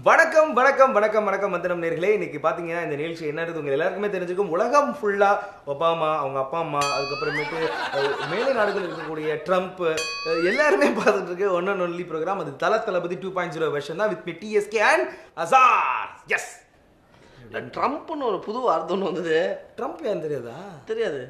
வணக்கம் வணக்கம் வணக்கம் வணக்கம் வந்தனம் நேர்களே. இன்னைக்கு பாத்தீங்கன்னா இந்த நிகழ்ச்சி என்னது உங்க எல்லாருக்குமே தெரிஞ்சுக்கும். உலகம் ஃபுல்லா ஒபாமா, அவங்க அப்பா அம்மா, அதுக்கப்புறமேட்டு மேலை நாடுகள் இருக்கக்கூடிய ட்ரம்ப் எல்லாருமே பார்த்துட்டு இருக்கு ஒன் அண்ட் ஒன்லி ப்ரோக்ராம். அது தளபதி 2.0 வெர்ஷன் தான் with me DSK and Azhar. Yes, ட்ரம்ப்னு ஒரு புது வார்த்தை ஒன்று வந்தது. ட்ரம்ப் ஏன் தெரியாதா? தெரியாது.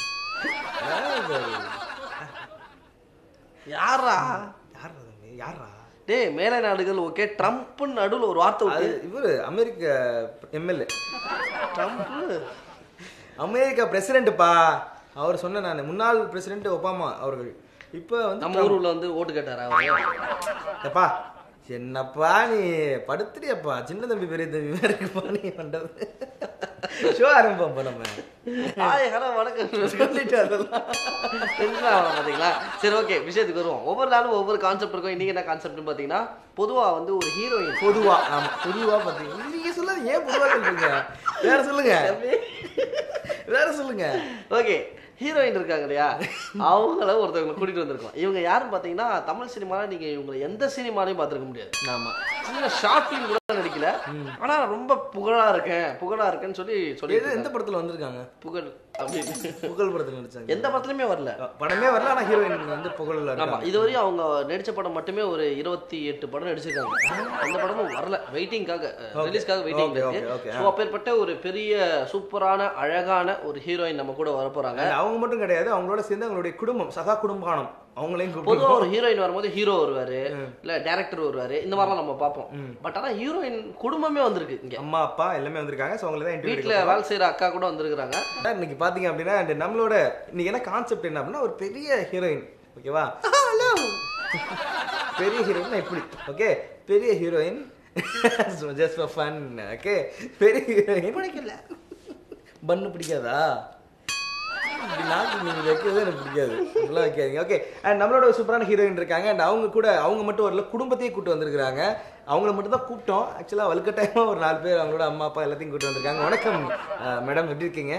யாரா யாரா? டேய், மேலை நாடுகள் ஓகே, ட்ரம்ப்னு நடுவில் ஒரு வார்த்தை ஓகே. இவரு அமெரிக்க எம்எல்ஏ, ட்ரம்ப் அமெரிக்கா பிரசிடென்ட்ப்பா. அவர் சொன்ன நான் முன்னாள் பிரசிடென்ட் ஒபாமா அவர்கள் இப்போ வந்து நம்ம ஊரில் வந்து ஓட்டு கேட்டாரா அவர்? எப்பா என்னப்பா நீ படுத்துறியப்பா, சின்ன தம்பி பெரிய தம்பி மாதிரி இருக்குப்பா நீ பண்றது. ஷோ ஆரம்பம் நம்ம. ஹாய் ஹலோ வணக்கம் சொல்லிட்டு அதெல்லாம் பார்த்தீங்களா? சரி, ஓகே, விஷயத்துக்கு வருவோம். ஒவ்வொரு நாளும் ஒவ்வொரு கான்செப்ட் இருக்கும். இன்னைக்கு என்ன கான்செப்ட்னு பார்த்தீங்கன்னா, பொதுவாக வந்து ஒரு ஹீரோயின், பொதுவா ஆமாம் பொதுவாக பார்த்தீங்கன்னா நீங்க சொல்லாது, ஏன் பொதுவாக சொல்றீங்க? வேற சொல்லுங்க, வேற சொல்லுங்க. ஓகே, ஹீரோயின் இருக்காங்க இல்லையா, அவங்கள ஒருத்தவங்களை கூட்டிட்டு வந்திருக்கோம். இவங்க யாருன்னு பார்த்தீங்கன்னா, தமிழ் சினிமாவில் நீங்கள் இவங்களை எந்த சினிமாலையும் பார்த்துருக்க முடியாது. ஆமாம், சின்ன ஷார்ட் ஃபிலிம் கூட நடிக்கல, ஆனா ரொம்ப புகழா இருக்கேன்னு சொல்லி எந்த படத்துல வந்திருக்காங்க? புகழ் அப்படின்னு புகழ் படத்துல நடிச்சாங்க. எந்த படத்துலயுமே வரல, படமே வரல, ஆனா ஹீரோயின் வந்து புகழ்ல. ஆமா, இதுவரையும் அவங்க நடிச்ச படம் மட்டுமே ஒரு 28 படம் நடிச்சிருக்காங்க. அந்த படமும் வரல, வெயிட்டிங்காக, ரிலீஸ்க்காக வெயிட்டிங் இருக்கு. ஸோ அப்பேற்பட்ட ஒரு பெரிய சூப்பரான அழகான ஒரு ஹீரோயின் நம்ம கூட வர போறாங்க. அவங்க மட்டும் கிடையாது, அவங்களோட சேர்ந்து அவங்களுடைய குடும்பம், சகா குடும்பம், அவங்களையும். பொதுவாக ஒரு ஹீரோயின் வரும்போது ஹீரோ வருவாரு, இல்ல டைரக்டர் வருவாரு, இந்த மாதிரிலாம் நம்ம பார்ப்போம். பட் ஆனா ஹீரோயின் குடும்பமே வந்திருக்கு. இங்க அம்மா அப்பா எல்லாமே வந்திருக்காங்க. ஸோ அவங்களை தான் வீட்டுல வேலை செய்யற அக்கா கூட வந்திருக்காங்க. இன்னைக்கு பாத்தீங்க அப்படின்னா நம்மளோட இன்னைக்கு என்ன கான்செப்ட் என்ன அப்படின்னா, ஒரு பெரிய ஹீரோயின், ஓகேவா? பெரிய ஹீரோயின் எப்படி? ஓகே, பெரிய heroine just for fun. Okay, பெரிய ஹீரோயின் பிடிக்கல, பண்ணு பிடிக்காதா? நாக்கு நீங்க வைக்கிறது எனக்கு பிடிக்காது, இதெல்லாம் வைக்காதீங்க. ஓகே, அண்ட் நம்மளோட ஒரு சூப்பரான ஹீரோயின் இருக்காங்க. அண்ட் அவங்க மட்டும் வரல, குடும்பத்தையே கூப்பிட்டு வந்திருக்காங்க. அவங்கள மட்டும் தான் கூப்பிட்டோம். ஆக்சுவலாக வலுக்கட்டாயமாக ஒரு 4 பேர் அவங்களோட அம்மா அப்பா எல்லாத்தையும் கூப்பிட்டு வந்திருக்காங்க. வணக்கம் மேடம், எப்படி இருக்கீங்க?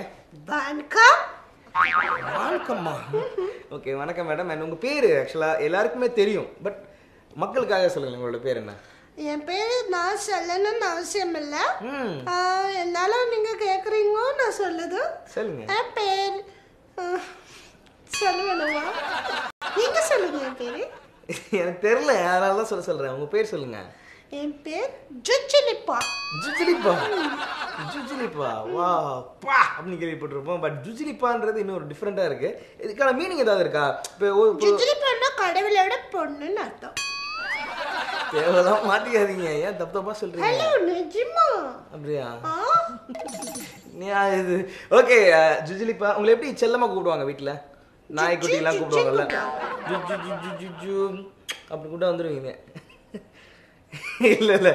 வணக்கம்மா. ஓகே, வணக்கம் மேடம். அண்ட் உங்கள் பேர் ஆக்சுவலாக எல்லாருக்குமே தெரியும், பட் மக்களுக்காக சொல்லுங்கள், உங்களோட பேர் என்ன? என் பேரு நான் சொல்லணும்னு அவசியம் இல்லை, என்னாலும் நீங்க கேக்குறீங்க நான் சொல்லுது. சொல்லுங்க. என் பேர் சொல்லுவேணுமா? நீங்க சொல்லுங்க. என் பேரு எனக்கு தெரியல, அதனால தான் சொல்றேன். உங்க பேர் சொல்லுங்க. என் பேர் ஜுஜிலிப்பா. ஜுஜிலிப்பா, ஜுஜிலிப்பா, வா பா அப்படின்னு கேள்விப்பட்டிருப்போம். பட் ஜுஜிலிப்பான்றது இன்னும் ஒரு டிஃப்ரெண்டா இருக்கு. இதுக்கான மீனிங் ஏதாவது இருக்கா? இப்போ ஜுஜிலிப்பான்னா கடவுளோட பொண்ணுன்னு அர்த்தம். தேவையெல்லாம் மாட்டிக்காதீங்க, ஏன் தப்பா சொல்றீங்க? ஹலோ, நிஜமா? அப்படியா? இது ஓகே. ஜுஜிலிப்பா உங்களை எப்படி செல்லமா கூப்பிடுவாங்க வீட்டுல? நாய்க்குட்டி எல்லாம் கூப்பிடுவாங்கல்ல, அப்படி கூட வந்துருவீங்க? இல்ல இல்ல,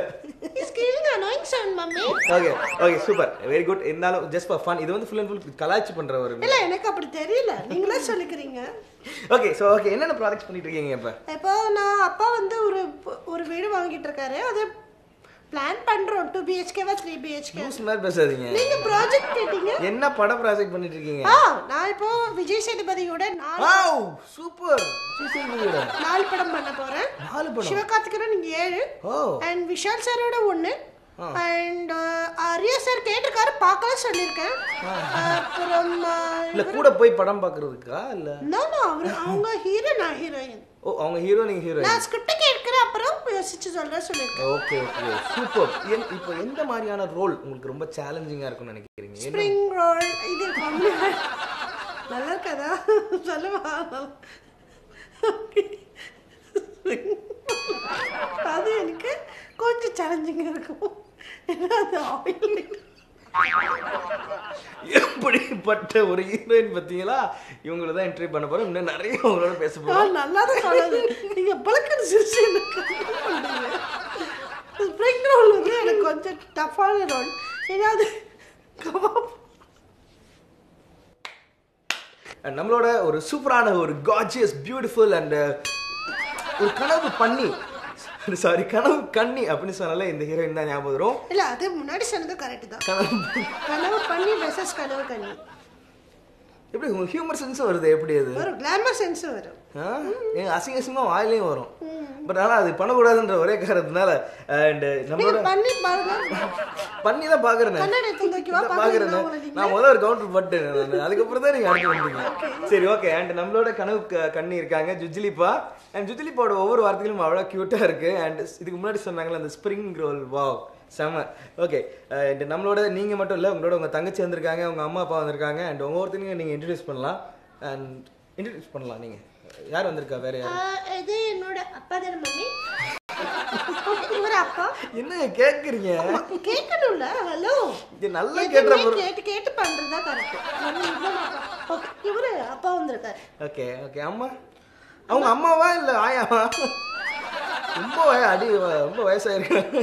okay okay, super, very good. இருந்தாலும் ஜஸ்ட் ஃபார் ஃபன். இது வந்து ஃபுல் அண்ட் ஃபுல் கலாய்ச்சி பண்ற ஒரு இல்ல, எனக்கு அப்படி தெரியல, நீங்களே சொல்லிக்கிறீங்க. ஓகே, சோ ஓகே, என்னென்ன ப்ராஜெக்ட்ஸ் பண்ணிட்டு இருக்கீங்க இப்போ? நான் அப்பா வந்து ஒரு வீடு வாங்கிட்டு இருக்காரு, அது பிளான் பண்றோம். 2 BHK-வா 3 BHK? நியூஸ் மாதிரி பேசாதீங்க. நீங்க ப்ராஜெக்ட் கேட்டீங்க. என்ன பட ப்ராஜெக்ட் பண்ணிட்டு இருக்கீங்க? நான் இப்போ விஜய் சேதுபதியோட சூப்பர் 4 படம் பண்ண போறேன். 4 படம். சிவகார்த்திகேயன் 7, அண்ட் விஷால் சாரோட 1, அண்ட் ஆர்யா சார் கேட்டிருக்காரு, பார்க்கல சொல்லியிருக்கேன். அப்புறம் இல்ல கூட போய் படம் பார்க்கிறதுக்கா? இல்ல அவங்க ஹீரோ, நான் ஹீரோயின். ஓ, அவங்க ஹீரோ, நீங்க ஹீரோயின். நான் ஸ்கிரிப்ட் கேட்கிறேன், அப்புறம் யோசிச்சு சொல்லியிருக்கேன். Okay okay, super. இப்போ எந்த மாதிரியான ரோல் உங்களுக்கு ரொம்ப சேலஞ்சிங்கா இருக்கும்னு நினைக்கிறீங்க? Spring roll. இது நல்லா இருக்கதா? சொல்லுவா. அது எனக்கு கொஞ்சம் சேலஞ்சிங்கா இருக்கும். எப்படிப்பட்ட ஒரு ஹீரோயின் பார்த்தீங்களா? இவங்கள தான் என்ட்ரி பண்ண போறோம். இன்னும் நிறைய உங்களோட பேச போறோம். நல்லா தான் சொல்லுது. நீங்க பழக்கம் சிரிச்சு ஸ்ப்ரிங் ரோல் வந்து எனக்கு கொஞ்சம் டஃப்பான ரோல். ஏதாவது நம்மளோட ஒரு சூப்பரான ஒரு கார்ஜியஸ் பியூட்டிஃபுல் அண்ட் ஒரு கனவு கண்ணி அப்படின்னு சொன்னால இந்த ஹீரோயின் தான் ஞாபகம் வரும். இல்ல, அது முன்னாடி சொன்னது கரெக்ட் தான். கனவு பண்ணி வெர்சஸ் கனவு கண்ணி. எப்படி ஹியூமர் சென்ஸும் வருது? எப்படி அது ஒரு கிளாமர் சென்ஸும் வரும். எங்க அசிங்கமா வாயிலையும் வரும். பட் ஆனால் அது பண்ணக்கூடாதுன்ற ஒரே காரணத்தினால அண்ட் நம்மளோட பண்ணி தான் பார்க்குறேன் பார்க்குறேன். நான் முதல்ல ஒரு கவுண்டர் பட்டேன், அதுக்கப்புறம் தான் நீங்கள் அடுத்து வந்தீங்க. சரி ஓகே. அண்ட் நம்மளோட கனவு கண்ணி இருக்காங்க ஜுஜிலிப்பா. அண்ட் ஜுஜிலிப்பாவோட ஒவ்வொரு வார்த்தைகளும் அவ்வளோ க்யூட்டாக இருக்குது. அண்ட் இதுக்கு முன்னாடி சொன்னாங்களே அந்த ஸ்ப்ரிங் ரோல், வாவ் செம. ஓகே. அண்ட் நம்மளோட நீங்கள் மட்டும் இல்லை, உங்களோட உங்கள் தங்கச்சி வந்திருக்காங்க, உங்கள் அம்மா அப்பா வந்திருக்காங்க. அண்ட் ஒவ்வொருத்தனையும் நீங்கள் இன்ட்ரடியூஸ் பண்ணலாம். அண்ட் இன்ட்ரடியூஸ் பண்ணலாம். நீங்கள் யார் வந்திருக்கா? வேற யார்? இது என்னோட அப்பா தான மம்மி. இவர அப்பா. என்ன கேக்குறீங்க? கேட்கணும்ல. ஹலோ. இது நல்லா கேட்ற கேட்டு கேட்டு பண்றதா கரெக்ட். மம்மி இவர அப்பா. ஓகே. இவர அப்பா வந்திருக்காரு. Okay okay. அம்மா அவங்க அம்மாவா இல்ல ஆயாவா? ரொம்ப ரொம்ப வயசாயிருக்காங்க.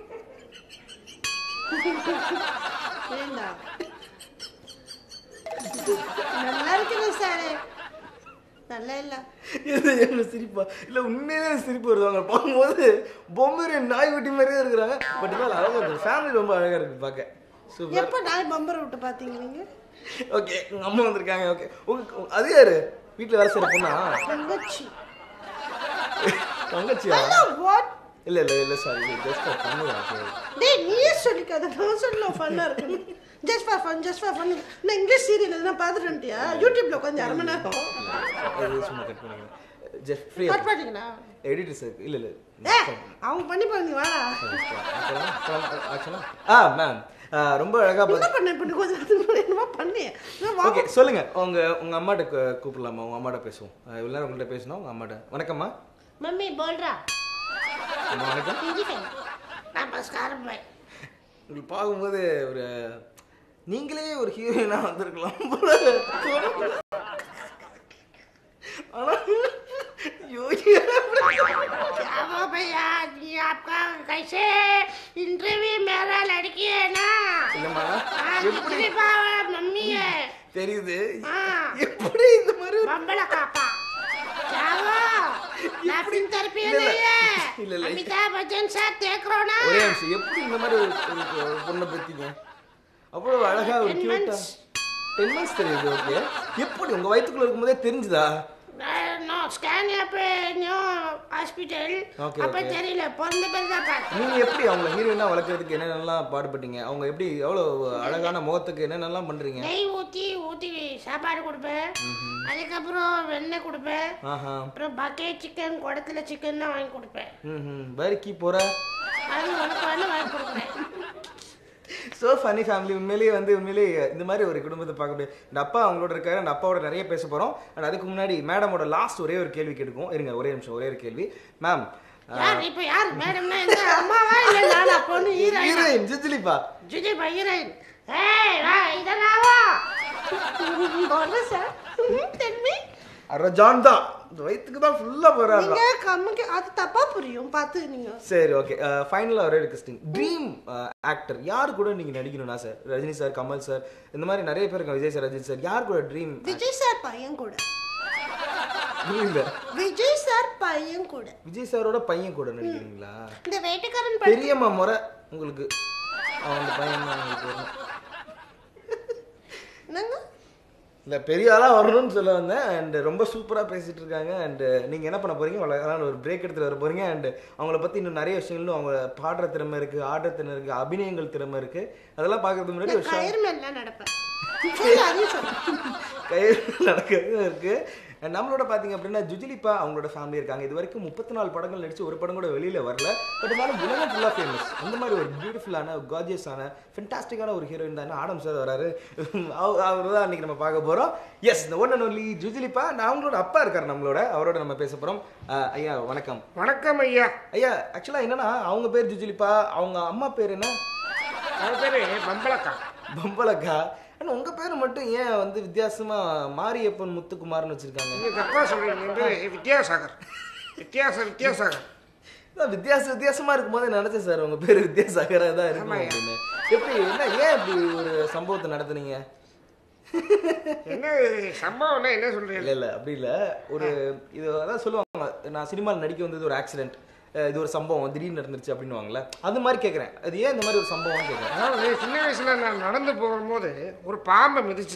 நல்லா இருக்குது சார். நல்லா இல்ல. இது என்ன சிரிப்பா? இல்ல உண்மையிலே சிரிப்பு வருது. அவங்க பார்க்கும்போது பொம்மரி நாய் குட்டி மாதிரியே இருக்கிறாங்க. பட் இருந்தாலும் அழகா இருக்கு. ஃபேமிலி ரொம்ப அழகா இருக்கு பார்க்க. சூப்பர். எப்ப நாய் பம்பரை விட்டு பாத்தீங்க நீங்க? ஓகே. உங்க அம்மா வந்திருக்காங்க. ஓகே. அது யாரு வீட்டுல வேலை செய்யற பொண்ணா? தங்கச்சி. தங்கச்சியா? வாட்? இல்ல இல்ல இல்ல சாரி, ஜஸ்ட் ஃபார் ஃபன். டேய் நீயே சொல்லிக்காத, நான் சொல்ல ஃபன்னா இருக்கு. Just for fun. நான் இங்கிலீஷ் சீரியல் நான் பாத்துட்டேன்டியா யூடியூப்ல கொஞ்சம் அரை மணி நேரம். அது சும்மா கட் பண்ணிக்கிறேன். ஜஸ்ட் ஃப்ரீ கட் பண்ணிட்டீங்களா? Editor sir. இல்ல இல்ல அவங்க பண்ணி பாருங்க. வாடா மேம் ரொம்ப அழகா என்ன பண்ண கொஞ்சம் என்னமா பண்ணி. ஓகே சொல்லுங்க. உங்க அம்மாட்ட கூப்பிடலாமா? உங்க அம்மாட்ட பேசுவோம். இவ்வளவு நேரம் உங்கள்கிட்ட பேசணும். உங்க அம்மாட்ட வணக்கம்மா. மம்மி போல்ரா. வணக்கம். நமஸ்காரம் பாய். உங்களுக்கு பார்க்கும்போது ஒரு நீங்களே ஒரு ஹீரோயினா வந்திருக்கலாம். ஆனா क्या भैया जी आपका कैसे इंटरव्यू मेरा लड़की है ना? எப்படி मम्मी है தெரியுது. எப்படி இந்த மாதிரி बम्बला कापा क्या वो लैफ्टिंग थेरेपी नहीं है? अमिताभ बच्चन साथ देख रहा ना? ஒரே நிமிஷம். எப்படி இந்த மாதிரி ஒரு பொண்ணை பத்திங்க அவ்வளவு அழகா ஒரு கியூட்டா 10 months தெரியுது. ஓகே. எப்படி உங்க வயித்துக்குள்ள இருக்கும்போதே தெரிஞ்சுதா? नो स्कैन पे न्यू हॉस्पिटल அப்ப தெரியல பொறந்த பிறகு தான் பாத்து. நீங்க எப்படி அவங்க ஹீரோயினா வளர்க்கிறதுக்கு என்னென்னலாம் பாடுபட்டீங்க? அவங்க எப்படி எவ்வளவு அழகான முகத்துக்கு என்னென்னலாம் பண்றீங்க? நெய் ஊத்தி சாப்பாடு கொடுப்பேன். அதுக்கப்புறம் வெண்ணெய் கொடுப்பேன். அப்புறம் பக்கெட் சிக்கன், குடத்துல சிக்கன் தான் வாங்கி கொடுப்பேன். வேலைக்கு போற அது உனக்கு வாங்கி கொடுப்பேன். So funny family. உண்மையிலேயே இந்த மாதிரி ஒரு குடும்பத்தை பார்க்க முடியாது. இந்த அப்பா அவங்களோட இருக்காரு. அந்த அப்பாவோட நிறைய பேச போகிறோம். அண்ட் அதுக்கு முன்னாடி மேடமோட லாஸ்ட் ஒரே ஒரு கேள்வி கேட்டுக்கும். இருங்க ஒரே நிமிஷம். ஒரே ஒரு கேள்வி மேம். இப்போ யார் மேடம்னா இந்த அம்மாவா இல்லை நானா? பொண்ணு ஹீரோயின் ஜுஜிலிப்பா. ஜுஜிலிப்பா ஹீரோயின். ஏய் வா இதெல்லாம் வா. போல சார். Tell me. அரஜான் தான் வயித்துக்கு தான் ஃபுல்லா போறாங்க. நீங்க கம்முக்கு அது தப்பா புரியும் பார்த்து நீங்க. சரி ஓகே. ஃபைனலா ஒரே ரிக்வெஸ்டிங். ட்ரீம் ஆக்டர் யார் கூட நீங்க நடிக்கணும்னா sir? Rajini sir, Kamal sir, இந்த மாதிரி நிறைய பேர் இருக்காங்க. விஜய் சார், ரஜினி சார், யார் கூட ட்ரீம்? விஜய் சார் பையன் கூட. இல்ல விஜய் சார் பையன் கூட. விஜய் சாரோட பையன் கூட நடிக்கிறீங்களா? இந்த வேட்டைக்காரன் பெரியம்மா முறை உங்களுக்கு அந்த பையன் தான் உங்களுக்கு வரணும். என்னங்க? இல்லை பெரிய ஆளாக வரணும்னு சொல்ல வந்தேன். அண்ட் ரொம்ப சூப்பராக பேசிகிட்டு இருக்காங்க. அண்டு நீங்கள் என்ன பண்ண போகிறீங்க? அழகான ஒரு பிரேக் எடுத்துகிட்டு வர போகிறீங்க. அண்டு அவங்கள பற்றி இன்னும் நிறைய விஷயங்களும், அவங்க பாடுற திறமை இருக்குது, ஆடுற திறமை இருக்குது, அபிநயங்கள் திறமை இருக்குது. அதெல்லாம் பார்க்கறதுக்கு முன்னாடி ஒரு கயிறு மேலாம் நடப்பேன். கயிறு நடக்கிறது இருக்குது. நம்மளோட பார்த்தீங்க அப்படின்னா ஜுஜிலிப்பா அவங்களோட ஃபேமிலி இருக்காங்க. இது வரைக்கும் 34 படங்கள் நடிச்சு ஒரு படம் கூட வெளியில் வரல. பட் இருந்தாலும் உலகம் ஃபுல்லாக ஃபேமஸ். அந்த மாதிரி ஒரு பியூட்டிஃபுல்லான, கார்ஜியஸான, ஃபென்டாஸ்டிக்கான ஒரு ஹீரோயின் தான் ஆடம் சார் வராரு. அவர் தான் அன்றைக்கி நம்ம பார்க்க போகிறோம். எஸ், இந்த ஒன் அண்ட் ஒன்லி ஜுஜிலிப்பா. அவங்களோட அப்பா இருக்கார் நம்மளோட. அவரோட நம்ம பேச போகிறோம். ஐயா வணக்கம். வணக்கம் ஐயா. ஐயா ஆக்சுவலாக என்னன்னா அவங்க பேர் ஜுஜிலிப்பா, அவங்க அம்மா பேர் என்ன? அவங்க பேர் பம்பளக்கா. பம்பளக்கா. ஆனால் உங்கள் பேர் மட்டும் ஏன் வந்து வித்தியாசமாக மாரியப்பன் முத்துக்குமார்னு வச்சுருக்காங்க? நீங்கள் தப்பாக சொல்கிறீங்க. வந்து வித்யாசாகர். வித்யாசாகர் வித்தியாசமாக இருக்கும்போது நினச்சேன் சார் உங்கள் பேர் வித்யாசாகராக தான் இருக்கும் அப்படின்னு. எப்படி என்ன ஏன் இப்படி ஒரு சம்பவத்தை நடத்துனீங்க? என்ன சம்பவம்னா என்ன சொல்கிறீங்க? இல்லை அப்படி இல்லை. ஒரு இது அதான் சொல்லுவாங்க, நான் சினிமாவில் நடிக்க வந்தது ஒரு ஆக்சிடென்ட், இது ஒரு சம்பவம் திடீர்னு நடந்துருச்சு அப்படின்னுவாங்களே, அது மாதிரி கேட்குறேன். அது ஏன் இந்த மாதிரி ஒரு சம்பவம் கேட்குறேன்? அதாவது சின்ன வயசில் நான் நடந்து போகும்போது ஒரு பாம்பை மிதிச்சிட்டேன்.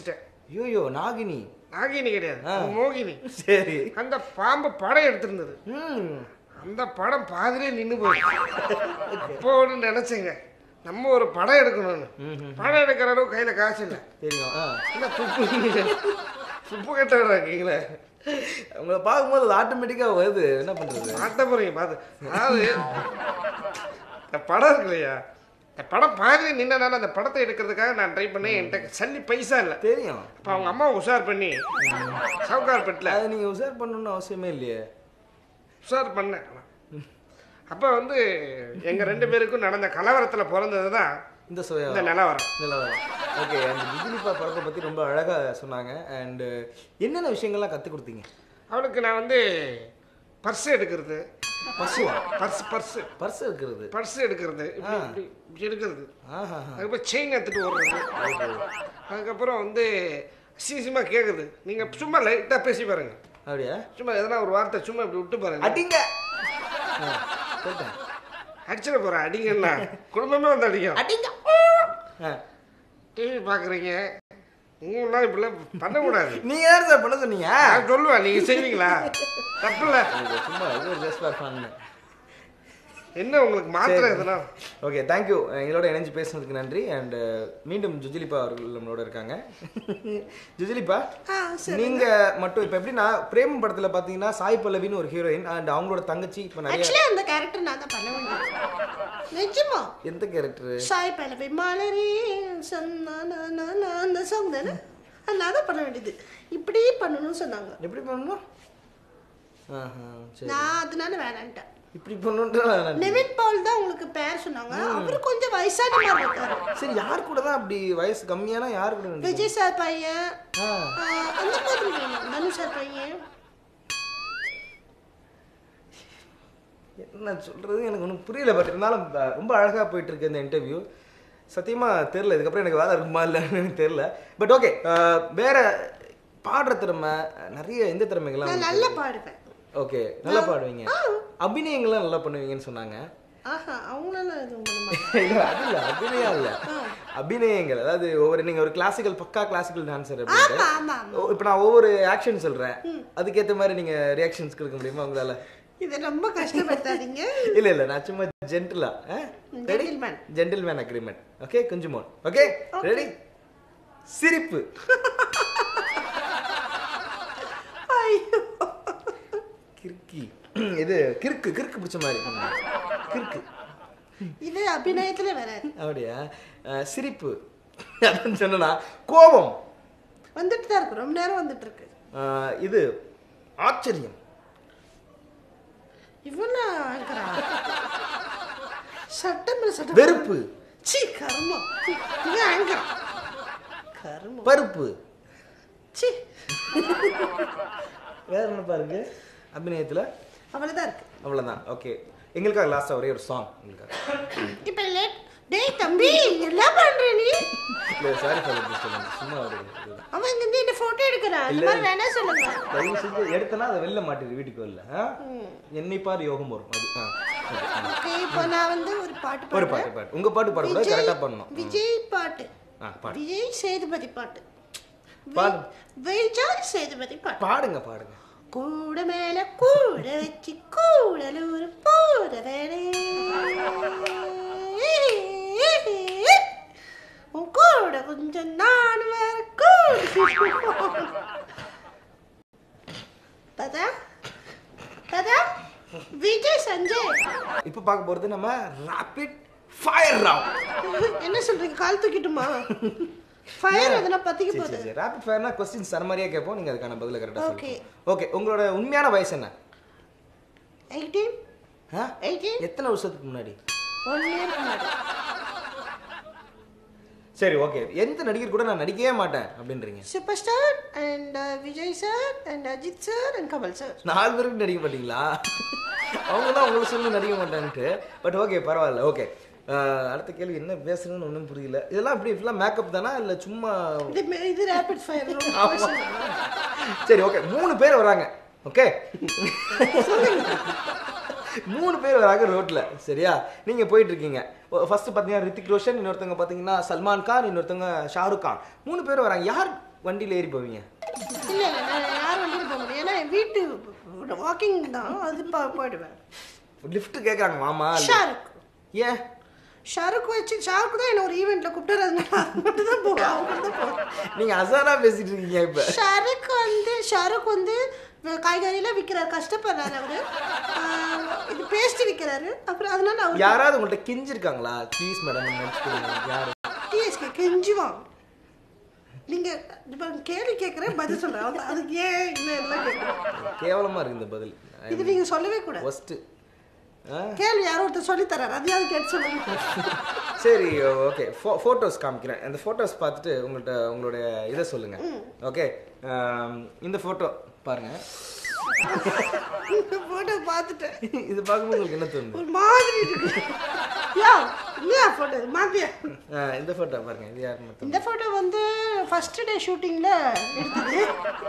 ஐயோ நாகினி. நாகினி கிடையாது, மோகினி. சரி. அந்த பாம்பு படம் எடுத்திருந்தது. அந்த படம் பாதிலே நின்று போயிடுச்சு. அப்போ ஒன்று நினைச்சேங்க, நம்ம ஒரு படம் எடுக்கணும்னு. படம் எடுக்கிற அளவுக்கு கையில காசு இல்லை. தெரியும். என்ன துப்பு கட்டவரா இருக்கீங்களே. உங்களை பார்க்கும்போது அது ஆட்டோமேட்டிக்கா வருது. என்ன பண்றது? மாட்ட போறீங்க பார்த்து. அதாவது இந்த படம் இருக்கு இல்லையா, இந்த படம் பாதிலே நின்றனால அந்த படத்தை எடுக்கிறதுக்காக நான் ட்ரை பண்ணேன். என்கிட்ட சல்லி பைசா இல்லை. தெரியும். இப்போ அவங்க அம்மா உஷார் பண்ணி சவுகார்பேட்டில். அது நீங்க உஷார் பண்ணணும்னு அவசியமே இல்லையே. உஷார் பண்ணேன். அப்போ வந்து எங்கள் 2 பேருக்கும் நடந்த கலவரத்தில் பிறந்தது தான் இந்த நிலவரம். ஓகே. அந்த ஜுஜுலிபா படத்தை பற்றி ரொம்ப அழகாக சொன்னாங்க. அண்டு என்னென்ன விஷயங்கள்லாம் கற்றுக் கொடுத்தீங்க அவளுக்கு? நான் வந்து பர்ஸ் எடுக்கிறது. பர்ஸுவா? பர்ஸ் எடுக்கிறது, இப்படி எடுக்கிறது. அதுக்கப்புறம் செயின் எடுத்துட்டு ஓடுறது. அதுக்கப்புறம் வந்து சீசியமாக கேட்குறது. நீங்கள் சும்மா லைட்டாக பேசி பாருங்க. அப்படியா? சும்மா எதனா ஒரு வார்த்தை சும்மா இப்படி விட்டு பாருங்க. அடிங்க. அடிச்சிட போகிறேன். அடிங்கன்னா குடும்பமே வந்து அடிக்கும். அடிங்க. டிவி பார்க்குறீங்க, நீங்களாம் இப்படிலாம் பண்ணக்கூடாது. நீங்க யார் சார் பண்ண சொன்னீங்க? நான் சொல்லுவேன், நீங்கள் செய்வீங்களா? தப்பு இல்லை. சும்மா என்ன உங்களுக்கு மாத்திரை எதுனா? Okay, thank you. எங்களோட இணைஞ்சு பேசுனதுக்கு நன்றி. அண்ட் மீண்டும் ஜுஜுலிபா அவர்கள் நம்மளோட இருக்காங்க. ஜுஜுலிபா, நீங்க மட்டும் இப்போ எப்படின்னா பிரேமம் படத்துல பாத்தீங்கன்னா சாய் பல்லவின்னு ஒரு ஹீரோயின் அண்ட் அவங்களோட தங்கச்சி இப்போ நிறைய. ஆக்சுவலி அந்த கேரக்டர் நான் தான் பண்ண வேண்டியது. நிஜமா? எந்த கேரக்டர்? சாய் பல்லவி மலரே அந்த சாங் தானே, நான் தான் பண்ண வேண்டியது. இப்படி பண்ணணும்னு சொன்னாங்க. எப்படி பண்ணணும்? நான் அதனால வேணான்ட்டேன். இப்படி பண்ணணும்ன்ற நிவின் பால் தான் உங்களுக்கு பேர் சொன்னாங்க. அவரு கொஞ்சம் வயசான மாதிரி இருக்காரு. சரி, யார் கூட தான் அப்படி வயசு கம்மியானா யார் கூட? விஜய் சார் பையன் அந்த மாதிரி வேணும். தனு சார் பையன். என்ன சொல்றது எனக்கு ஒன்றும் புரியல. பட் இருந்தாலும் ரொம்ப அழகா போயிட்டு இருக்கு இந்த இன்டர்வியூ. சத்தியமா தெரியல, இதுக்கப்புறம் எனக்கு வேலை இருக்குமா இல்லைன்னு தெரியல. பட் ஓகே, வேற பாடுற திறமை நிறைய, எந்த திறமைகள்லாம்? நான் நல்லா பாடுவேன். ஓகே, நல்லா பாடுவீங்க. அபிநயங்கள்லாம் நல்லா பண்ணுவீங்கன்னு சொன்னாங்க. அபிநயம் இல்ல, அபிநயங்கள். அதாவது நீங்க ஒரு பக்கா கிளாசிக்கல் டான்சர் அப்படின்ட்டு இப்ப நான் ஒவ்வொரு ஆக்ஷன் சொல்றேன், அதுக்கேற்ற மாதிரி நீங்க ரியாக்ஷன்ஸ் கொடுக்க முடியுமா உங்களால? இது ரொம்ப கஷ்டப்படுத்தாதீங்க. இல்ல நான் சும்மா ஜென்டிலா. Gentleman agreement. ஓகே, கொஞ்சம் ஓகே, ரெடி? சிரிப்பு. கிறுக்கி. இது கிறுக்கு பிடிச்ச மாதிரி. கிறுக்கு இது அபிநயத்துல வேற. அப்படியா? சிரிப்பு அப்படின்னு சொன்னா கோபம் வந்துட்டு தான் இருக்கு, ரொம்ப நேரம் வந்துட்டு இருக்கு. இது ஆச்சரியம். இவனா சட்டம் வெறுப்பு. சீ கர்மம். இது ஆங்கர் கர்மம். பருப்பு. சீ. வேற என்ன பாருங்க அபிநயத்துல? அவ்வளவுதான் இருக்கு. அவ்வளவுதான். ஓகே, எங்களுக்காக லாஸ்டா ஒரே ஒரு சாங் உங்களுக்காக. இப்ப லேட். டேய் தம்பி, என்ன பண்ற நீ? இல்ல சாரி ஃபார் திஸ். சும்மா ஒரு அவன் இங்க இந்த போட்டோ எடுக்கறான். இந்த மாதிரி வேணா சொல்லுங்க. தயவு செஞ்சு எடுத்தனா அத வெளில மாட்டிரு, வீட்டுக்கு வரல. என்னை பாரு யோகம் வரும். அது ஓகே, இப்போ நான் வந்து ஒரு பாட்டு பாடுறேன். ஒரு பாட்டு உங்க பாட்டு பாட கூட கரெக்ட்டா பண்ணனும். விஜய் பாட்டு. பாடு. விஜய் சேதுபதி பாட்டு. பாடு. விஜய் சேதுபதி பாட்டு. பாடுங்க. கூட மேல கூட வச்சு கூடலூர் போறவனே, உன் கூட கொஞ்சம் நான் வேற கூட விஜய் சஞ்சய். இப்ப பார்க்க போறது நம்ம ராபிட் ஃபயர் ரவுண்ட். என்ன சொல்றீங்க? கால் தூக்கிட்டுமா? ஃபயர் எதனா பத்திக்க போகுது. சரி, ராபிட் ஃபயர்னா क्वेश्चन சரமாரியா கேட்போம், நீங்க அதுக்கான பதில கரெக்ட்டா சொல்லுங்க. ஓகே, உங்களோட உண்மையான வயசு என்ன? 18. 18. எத்தனை வருஷத்துக்கு முன்னாடி? 1 இயர் முன்னாடி. சரி, ஓகே. எந்த நடிகர் கூட நான் நடிக்கவே மாட்டேன் அப்படின்றீங்க? Super star and Vijay sir and Ajith sir and Kamal sir. 4 பேருக்கு நடிக்க மாட்டீங்களா? அவங்க தான் உங்களுக்கு சொல்லி நடிக்க மாட்டேன்ட்டு. பட் ஓகே, பரவாயில்ல. ஓகே, அடுத்த கேள்வி என்ன பேசுறேன்னு ஒன்றும் புரியல. இதெல்லாம் இப்படிலாம் மேக்கப் தானா இல்லை சும்மா? இது ரேபிட் ஃபயர். சரி, ஓகே. 3 பேர் வராங்க. ஓகே, 3 பேர் வராங்க ரோட்ல. சரியா? நீங்க போயிட்டு இருக்கீங்க. ஃபர்ஸ்ட் பாத்தீங்கன்னா ரித்திக் ரோஷன், இன்னொருத்தவங்க பாத்தீங்கன்னா சல்மான் கான், இன்னொருத்தவங்க ஷாருக் கான். 3 பேர் வராங்க. யார் வண்டியில் ஏறி போவீங்க? இல்ல இல்ல நான் யார் வண்டியில் போக முடியும், ஏன்னா என் வீட்டு வாக்கிங் தான், அது போயிடுவேன். லிஃப்ட் கேட்குறாங்க மாமா. ஷாருக் ஏன்? ஷாருக் தான் என்ன ஒரு ஈவெண்ட்ல கூப்பிட்டு மட்டும் தான் போவேன். நீங்க அசாரா பேசிட்டு இருக்கீங்க இப்ப. ஷாருக் வந்து காய்கறிலாம் விற்கிறாரு, கஷ்டப்படுறாரு அவரு. இது பேஸ்ட் விற்கிறாரு. அப்புறம் அதனால அவர் யாராவது உங்கள்கிட்ட கெஞ்சிருக்காங்களா? ப்ளீஸ் மேடம் யாரு டிஎஸ்கே கெஞ்சுவான். நீங்க கேள்வி கேட்குறேன் பதில் சொல்றேன், அதுக்கு ஏன் இல்லை கேட்குறேன். கேவலமா இருக்கு இந்த பதில். இது நீங்க சொல்லவே கூட. ஃபர்ஸ்ட் கேள்வி யாரோ ஒருத்தர் சொல்லி தர்றாரு, அதையாவது கேட்டு சொல்லுங்க. சரி ஓகே, ஃபோட்டோஸ் காமிக்கிறேன். அந்த ஃபோட்டோஸ் பார்த்துட்டு உங்களுடைய இதை சொல்லுங்க. ஓகே, இந்த ஃபோட்டோ பாருங்க. இந்த ஃபோட்டோ பார்த்துட்டேன். இது பார்க்கும்போது உங்களுக்கு என்ன தோணுது? ஒரு மாதிரி இருக்கு. இல்லையா ஃபோட்டோ மாதிரியா? இந்த ஃபோட்டோ பாருங்க. இது யாருன்னு? இந்த ஃபோட்டோ வந்து ஃபர்ஸ்ட் டே ஷூட்டிங்ல எடுத்தது,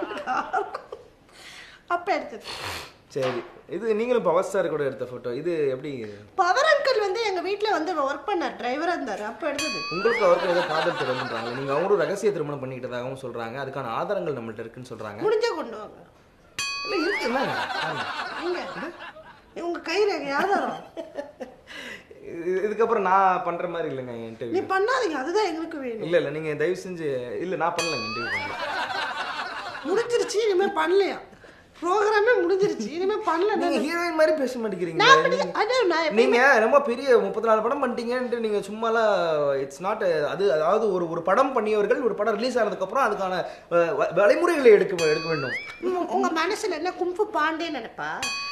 அப்ப எடுத்தது. சரி, இது நீங்களும் பவர் ஸ்டார் கூட எடுத்த ஃபோட்டோ. இது எப்படி? பவர் அங்கிள் வந்து எங்க வீட்ல வந்து ஒர்க் பண்ணார், டிரைவரா இருந்தாரு, அப்ப எடுத்தது. உங்களுக்கு அவருக்கு ஏதோ காதல் திருமணம்ன்றாங்க, நீங்க அவங்களும் ரகசிய திருமணம் பண்ணிக்கிட்டதாகவும் சொல்றாங்க. அதுக்கான ஆதாரங்கள் நம்மள்ட்ட இருக்குன்னு சொல்றாங்க. முடிஞ்சா கொண்டு வாங்க. இல்ல இருக்குன்னா எங்க உங்க கைரேகை ஆதாரம். இதுக்கப்புறம் நான் பண்ற மாதிரி இல்லைங்க நீ இன்டர்வியூ. பண்ணாதீங்க, அதுதான் எங்களுக்கு வேணும். இல்ல நீங்க தயவு செஞ்சு. இல்ல நான் பண்ணலங்க இன்டர்வியூ பண்ணல. முடிஞ்சிருச்சு, இனிமே பண்ணலையா? ப்ரோகிராமே முடிஞ்சிருச்சு, இனிமே பண்ணல. நீங்க ஹீரோயின் மாதிரி பேச மாட்டேங்கிறீங்க. நீங்க ரொம்ப பெரிய 34 படம் பண்ணிட்டீங்கன்ட்டு நீங்க சும்மாலாம் இட்ஸ் நாட் அது. அதாவது ஒரு படம் பண்ணியவர்கள் ஒரு படம் ரிலீஸ் ஆனதுக்கு அப்புறம் அதுக்கான வழிமுறைகளை எடுக்க வேண்டும். உங்க மனசுல என்ன கும்பு பாண்டே நினைப்பா?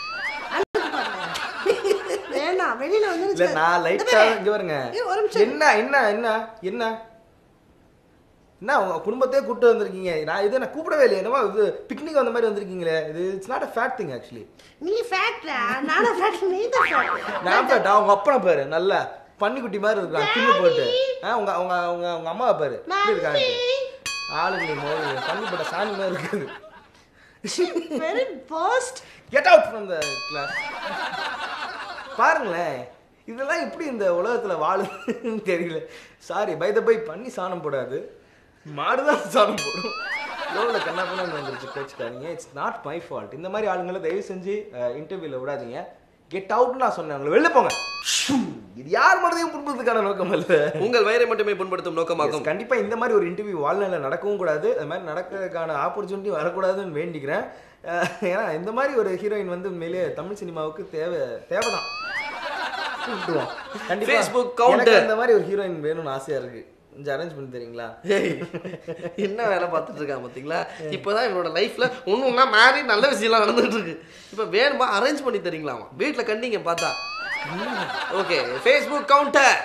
வேணா வெளியில வந்து இல்ல நான் லைட்டா இங்க பாருங்க. என்ன என்ன என்ன என்ன என்ன உங்க குடும்பத்தையே கூப்பிட்டு வந்திருக்கீங்க. நான் கூப்பிடவே இல்லையே. என்னமா இது பிக்னிக் வந்த மாதிரி வந்திருக்கீங்களே. இது it's not a fat thing actually. நீ ஃபேட்ரா? நானா ஃபேட்? நீ தான் ஃபேட். நான் ஃபேட்டா? உங்க அப்பா பாரு, நல்ல பன்னிக்குட்டி மாதிரி இருக்கான், கிண்ணு போட்டு. உங்க உங்க உங்க உங்க அம்மாவை பாரு எப்படி இருக்காங்க. ஆளுங்க மோது பண்ணி போட்ட சாணி மாதிரி இருக்குது. Very first get out from the class. பாருங்களேன், இதெல்லாம் எப்படி இந்த உலகத்துல வாழுதுன்னு தெரியல. சாரி பை த பை, பண்ணி சாணம் போடாது, மாடுதான் சாணம் போடும். லோவில் கண்ணாப்பண்ணு வந்துருச்சு, கோச்சுக்காதீங்க. It's not my fault. இந்த மாதிரி ஆளுங்களை தயவு செஞ்சு இன்டர்வியூவில் விடாதீங்க. கெட் அவுட்னு நான் சொன்னேன், உங்களை வெளில போங்க. இது யார் மனதையும் புண்படுத்துக்கான நோக்கம் அல்ல, உங்கள் வயிறை மட்டுமே புண்படுத்தும் நோக்கமாகும். கண்டிப்பா இந்த மாதிரி ஒரு இன்டர்வியூ வாழ்நாளில் நடக்கவும் கூடாது, அது மாதிரி நடக்கிறதுக்கான ஆப்பர்ச்சுனிட்டி வரக்கூடாதுன்னு வேண்டிக்கிறேன். ஏன்னா இந்த மாதிரி ஒரு ஹீரோயின் வந்து உண்மையிலே தமிழ் சினிமாவுக்கு தேவைதான். கண்டிப்பா Facebook கவுண்டர் இந்த மாதிரி ஒரு ஹீரோயின் வேணும்னு ஆசையா இருக்கு. கொஞ்சம் அரேஞ்ச் பண்ணி தரீங்களா? என்ன வேலை பார்த்துட்டு இருக்கான் பார்த்தீங்களா? இப்போதான் இவனோட லைஃப்ல ஒன்றுன்னா மாறி நல்ல விஷயம்லாம் நடந்துட்டு இருக்கு. இப்போ வேணுமா அரேஞ்ச் பண்ணி தரீங்களாமா? வீட்டில் கண்டிங்க பார்த்தா. Okay, Facebook counter.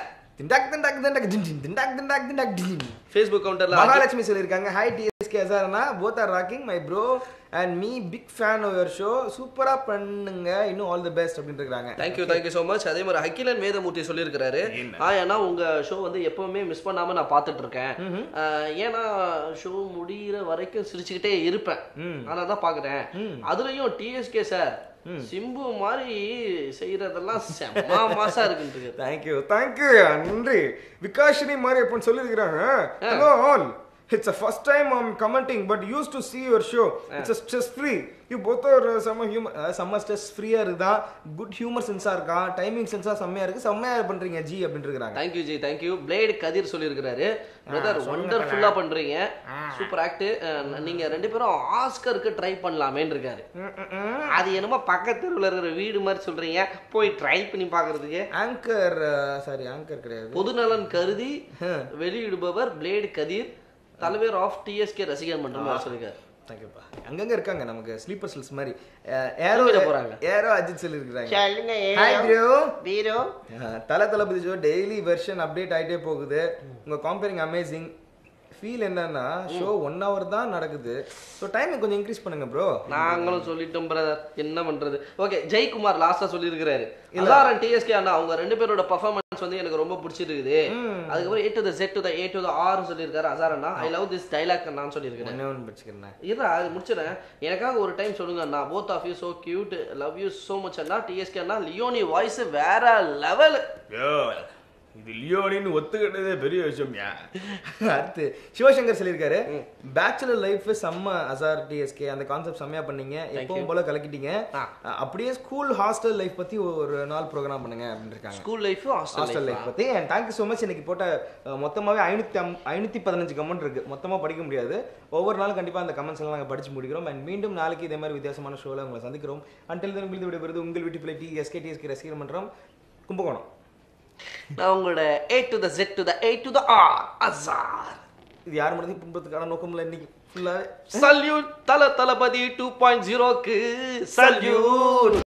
ஃபேஸ்புக் கவுண்டர்ல மகாலட்சுமி சொல்லியிருக்காங்க, ஹாய் டிஎஸ்கே அசாரனா, both are rocking my bro and me, big fan of your show, சூப்பரா பண்ணுங்க, இன்னும் ஆல் தி பெஸ்ட் அப்படின்னு இருக்காங்க. Thank you so much. அதே மாதிரி அகிலன் வேதமூர்த்தி சொல்லியிருக்கிறாரு, ஏன்னா உங்க ஷோ வந்து எப்பவுமே மிஸ் பண்ணாம நான் பார்த்துட்டு இருக்கேன். ஏன்னா ஷோ முடிகிற வரைக்கும் சிரிச்சுக்கிட்டே இருப்பேன், அதனால தான் பார்க்குறேன். அதுலயும் டிஎஸ்கே சார் சிம்பு மாதிரி செய்யறதெல்லாம் செம்ம மாசா இருக்கு. தேங்க்யூ நன்றி. விகாஷினி மாதிரி எப்போ சொல்லியிருக்கிறாங்க, hello all, it's the first time I'm commenting but used to see your show. It's a stress free. You both are some stress free இருக்குதா, good humor சென்ஸா இருக்கா, டைமிங் சென்ஸா செம்மையா இருக்கு, செம்மையா பண்றீங்க ஜி அப்படின்னு இருக்காங்க. Thank you ji, thank you. Blade Kathir சொல்லியிருக்கிறாரு, பிரதர் வண்டர்ஃபுல்லா பண்றீங்க, சூப்பர் ஆக்ட், நீங்க ரெண்டு பேரும் ஆஸ்கருக்கு ட்ரை பண்ணலாமேன்னு இருக்காரு. அது என்னமோ பக்கத்துல இருக்கிற வீடு மாதிரி சொல்றீங்க, போய் ட்ரை பண்ணி பாக்குறதுக்கு. ஆங்கர் கிடையாது, பொதுநலன் கருதி வெளியிடுபவர் பிளேட் கதிர், தலைவர் ஆஃப் டிஎஸ்கே ரசிகர் மன்றம் சொல்லிருக்காரு. தேங்க்யூப்பா. அங்கங்க இருக்காங்க நமக்கு ஸ்லீப்பர் செல்ஸ் மாதிரி. ஏரோ அஜித் சொல்லியிருக்காங்க, hi bro, Thalapathy show daily version update ஆகிட்டே போகுது, உங்க காம்பேரிங் அமேசிங். ஃபீல் என்னன்னா ஷோ 1 hour தான் நடக்குது, ஸோ டைமை கொஞ்சம் இன்க்ரீஸ் பண்ணுங்க ப்ரோ. நாங்களும் சொல்லிட்டோம் பிரதர், என்ன பண்றது. ஓகே, ஜெயக்குமார் லாஸ்டா சொல்லியிருக்கிறாரு, எல்லாரும் டிஎஸ்கே அண்ணா அவங்க ரெண்டு பேரோட பர்ஃபார்மன்ஸ் வந்து எனக்கு ரொம்ப பிடிச்சிருக்குது. அதுக்கப்புறம் A to the Z to the A to the R சொல்லியிருக்காரு அசார் அண்ணா. ஐ லவ் திஸ் டைலாக் நான் சொல்லியிருக்கிறேன். என்ன படிச்சுக்கிறேன் இல்லை, அது முடிச்சிடறேன். எனக்காக ஒரு டைம் சொல்லுங்க அண்ணா. Both of you so cute, love you so much அண்ணா. டிஎஸ்கே அண்ணா, லியோனி வாய்ஸ் வேற லெவல். இது லியோனின்னு ஒத்துக்கிட்டதே பெரிய விஷயம்யா. அடுத்து சிவசங்கர் சொல்லியிருக்காரு, பேச்சுலர் லைஃப் செம்ம அசார் டிஎஸ்கே, அந்த கான்செப்ட் செம்மையா பண்ணீங்க, எப்பவும் போல கலக்கிட்டீங்க. அப்படியே ஸ்கூல் ஹாஸ்டல் லைஃப் பத்தி ஒரு நாள் ப்ரோக்ராம் பண்ணுங்க அப்படின்னு இருக்காங்க. ஸ்கூல் லைஃப் ஹாஸ்டல் லைஃப் பத்தி. And thank you so much. இன்னைக்கு போட்ட மொத்தமாவே 515 கமெண்ட் இருக்கு. மொத்தமா படிக்க முடியாது. ஒவ்வொரு நாளும் கண்டிப்பா அந்த கமெண்ட்ஸ் எல்லாம் நாங்கள் படிச்சு முடிக்கிறோம். அண்ட் மீண்டும் நாளைக்கு இதே மாதிரி வித்தியாசமான ஷோல உங்களை சந்திக்கிறோம். அன்டில் தென் உங்களுக்கு விடைபெறுது உங்கள் வீட்டு பிள்ளை டிஎஸ்கே ரசிகர் மன்றம், கும்பகோணம். நான் உங்களோட A to the Z to the A to the R Azhar. இது யார் மனதையும் புண்பத்துக்கான நோக்கம் இல்லை. இன்னைக்கு ஃபுல்லாக சல்யூட் தளபதி 2.0க்கு சல்யூட்.